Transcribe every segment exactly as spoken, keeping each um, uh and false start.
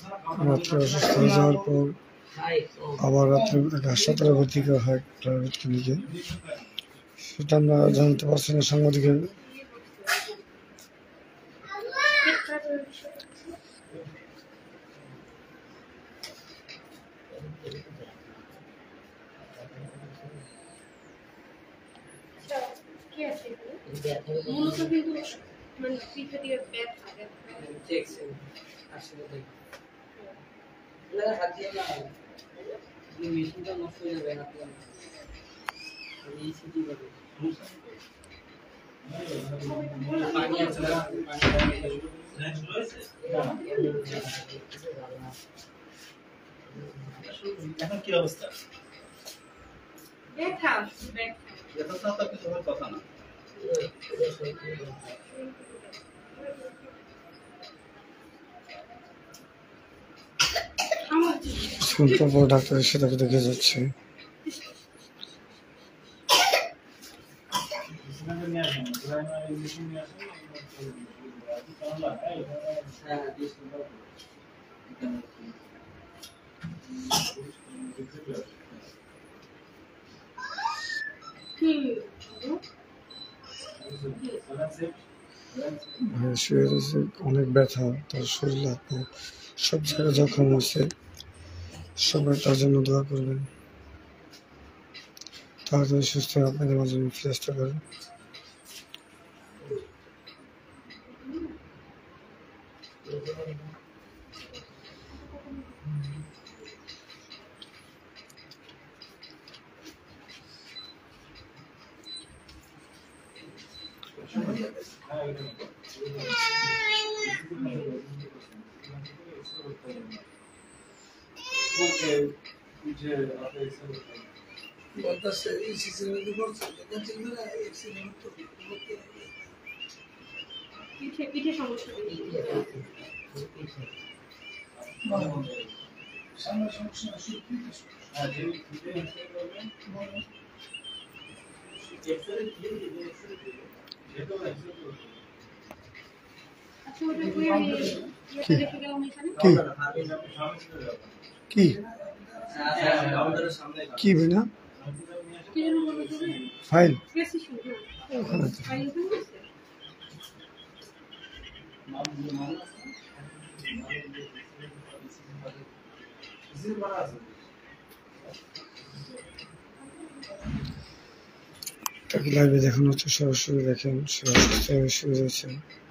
রাত্রে অসুস্থ হয়ে যাওয়ার পর আবার রাত্রে হাসপাতালে ভর্তি করা হয় প্রাইভেট ক্লিনিকে। সেটা আমরা জানতে পারছি না সাংবাদিকের এখন কি অবস্থা? ব্যথা ব্যথা তো কিছু হওয়ার কথা না। শুনতে পর ডাক্তারের সাথে দেখে যাচ্ছে। অনেক ব্যথা, তার শরীর সব জায়গায় জখম হয়েছে। সবাই তার জন্য দোয়া করবেন, তাড়াতাড়ি সুস্থ হয়ে আপনাদের মাঝে চেষ্টা করেন। পিঠে সমস্যা কি কি বিনা ফাইল তাকে লাইভে দেখানো হচ্ছে, সরাসরি দেখেন সে অসুস্থ হয়ে শুয়ে রয়েছে।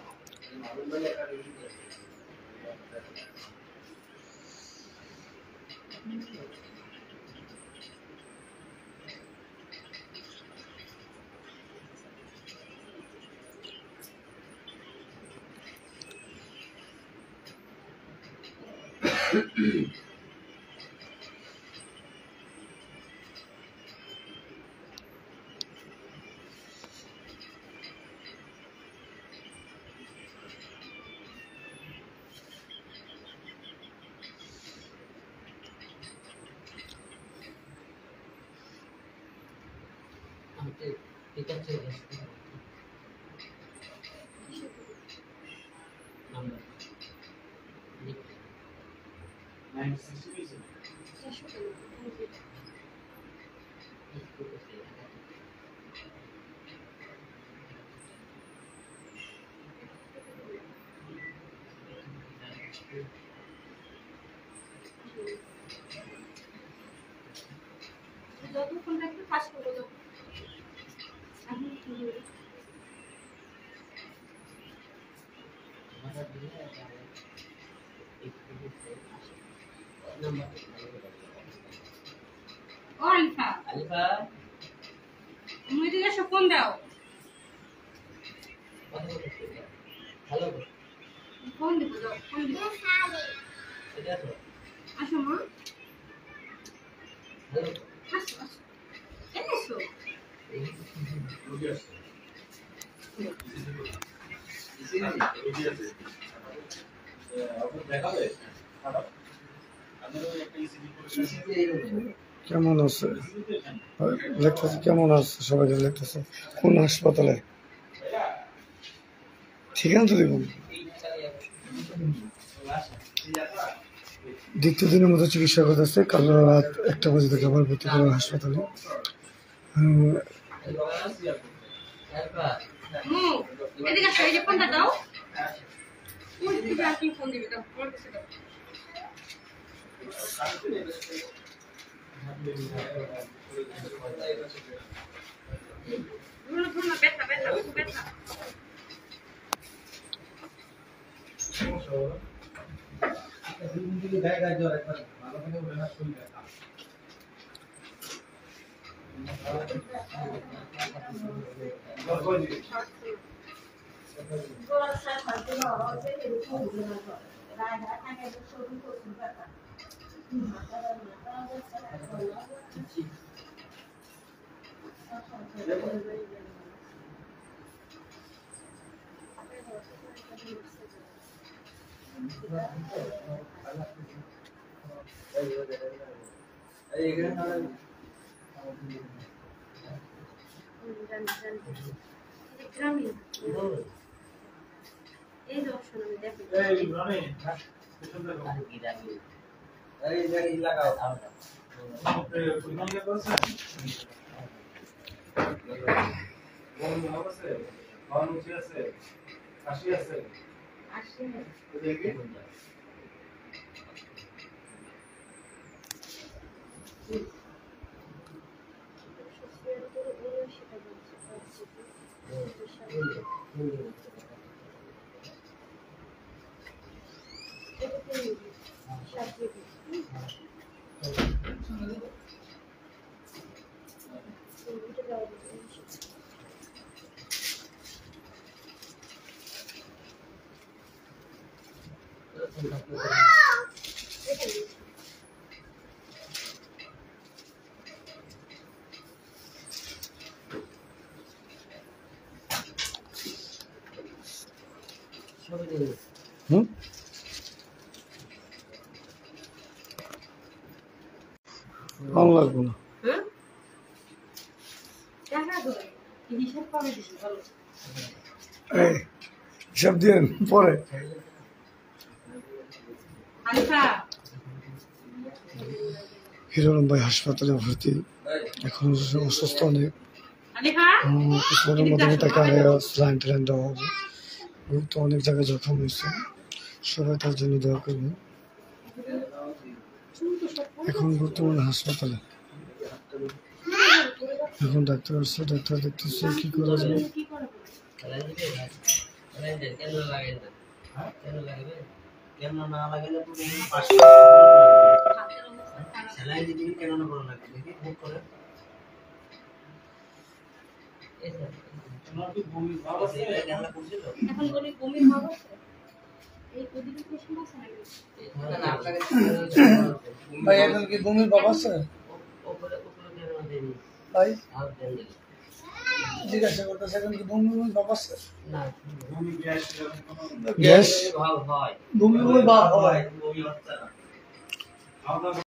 আলিফা আলিফা তুমি দিকে ফোন দাও, হ্যালো ফোন দিব দাও, ফোন দিব এটা তো আসো মা, হ্যালো আসো আসো এসো রোগী আসছে ইসি না রোগী আছে আপনি দেখাবে আপনারা একটা ইসিজি করে কেমন আছে লেখতেছে, কেমন আছে সবাইকে লেখতেছে, কোন হাসপাতালে ঠিকানা তো দেখুন। দ্বিতীয় দিনের মতো চিকিৎসা করতেছে। কাল রাত একটা বাজে থেকে আবার ভর্তি করা হাসপাতালে। উম, এদিকে আসো, এই যে ফোনটা দাও। ওই দিকে আপনি ফোন দিবে, দাও, আমার কাছে দাও। ধরো, ধরো না, ব্যথা, ব্যথা, খুব ব্যথা। গ্রামীণ এই যে অপশন আমি দেখি হুম ভালো লাগবে না। হ্যাঁ দেখা করে হিসাব পাবে দিছি ভালো এই হিসাব দিয়ে পরে আলিফা হিরোরম ভাই হাসপাতালে ভর্তি, এখন অসুস্থ অনেক। আলিফা কিছুদিনের মধ্যে তাকে স্যালাইন ট্যালাইন দেওয়া হবে। গুরুত্ব অনেক জায়গায় জখম হয়েছে, সবাই তার জন্য দোয়া করবেন। এখন বর্তমানে হাসপাতালে, এখন ডাক্তার আসছে, ডাক্তার দেখতেছে কি করা যায়। কেন না লাগাইলে সেলাই দিবি কেন না বড় লাগে দেখি ভোট করে তোমার কি ভূমি ভাব আছে কেন করছিল এখন বলি বমির ভাব আছে এই ওদিকে প্রশ্ন আছে নাকি ভাই এখন কি বমির ভাব আছে ওপরে ওপরে কেন দেনি ভাই? আর দেন জিজ্ঞাসা করতেছে এখন কি বমির ভাব আছে? না ভূমি গ্যাস গ্যাস ভাব হয় বমির ভাব হয়, বমি হচ্ছে না।